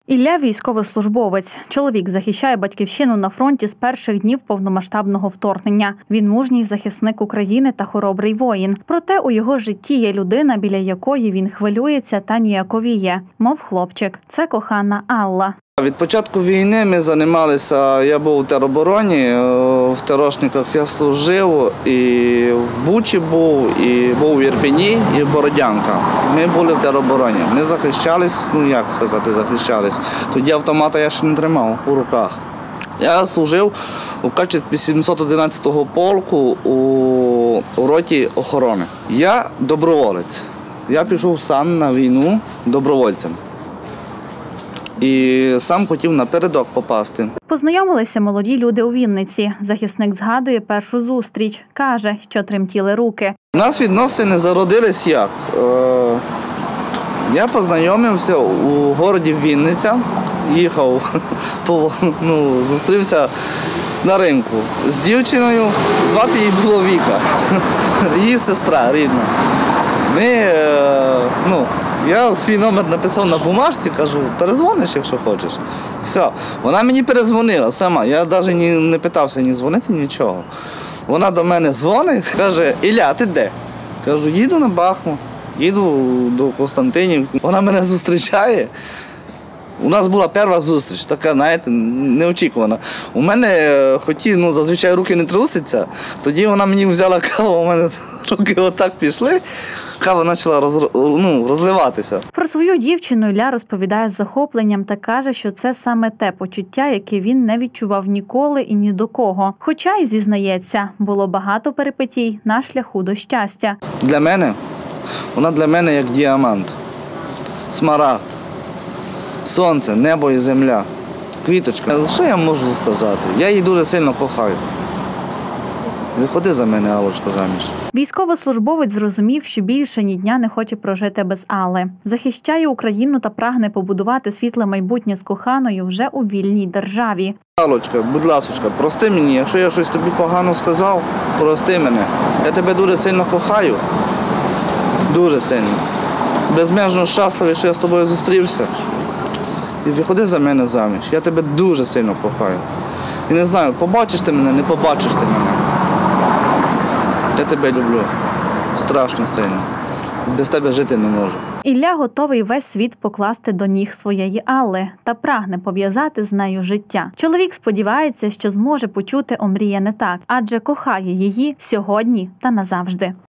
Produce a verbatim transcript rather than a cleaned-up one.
Ілля – військовослужбовець. Чоловік захищає батьківщину на фронті з перших днів повномасштабного вторгнення. Він мужній захисник України та хоробрий воїн. Проте у його житті є людина, біля якої він хвилюється та ніяковіє. Мов хлопчик. Це кохана Алла. Від початку війни ми займалися, я був у теробороні, в терошниках я служив, і в Бучі був, і був в Ірпені, і в Бородянка. Ми були в теробороні, ми захищались, ну як сказати, захищались. Тоді автомата я ще не тримав у руках. Я служив у качестві сімсот одинадцятого полку у, у роті охорони. Я доброволець, я пішов сам на війну добровольцем. І сам хотів на передок попасти. Познайомилися молоді люди у Вінниці. Захисник згадує першу зустріч. Каже, що тремтіли руки. У нас відносини зародились як? Е, я познайомився у городі Вінниця, їхав, по, ну, зустрівся на ринку з дівчиною, звати її було Віка, її сестра рідна. Ми, е, ну, Я свій номер написав на бумажці, кажу, перезвониш, якщо хочеш. Все. Вона мені перезвонила сама, я навіть не питався ні дзвонити, нічого. Вона до мене дзвонить, каже, Ілля, ти де? Кажу, їду на Бахмут, їду до Костянтинівки. Вона мене зустрічає. У нас була перша зустріч, така, знаєте, неочікувана. У мене, хоч ну, зазвичай руки не трусяться, тоді вона мені взяла каву, у мене руки отак пішли, кава почала роз, ну, розливатися. Про свою дівчину Ілля розповідає з захопленням та каже, що це саме те почуття, яке він не відчував ніколи і ні до кого. Хоча й зізнається, було багато перипетій на шляху до щастя. Для мене, вона для мене як діамант, смарагд. Сонце, небо і земля, квіточка. Що я можу сказати? Я її дуже сильно кохаю. Виходи за мене, Аллочко, заміж. Військовослужбовець зрозумів, що більше ні дня не хоче прожити без Алли. Захищає Україну та прагне побудувати світле майбутнє з коханою вже у вільній державі. Аллочка, будь ласочка, прости мені, якщо я щось тобі погано сказав, прости мене. Я тебе дуже сильно кохаю, дуже сильно. Безмежно щасливий, що я з тобою зустрівся. І виходи за мене заміж. Я тебе дуже сильно кохаю. І не знаю, побачиш ти мене, не побачиш ти мене. Я тебе люблю. Страшно сильно. Без тебе жити не можу. Ілля готовий весь світ покласти до ніг своєї Алли та прагне пов'язати з нею життя. Чоловік сподівається, що зможе почути омріяне так, адже кохає її сьогодні та назавжди.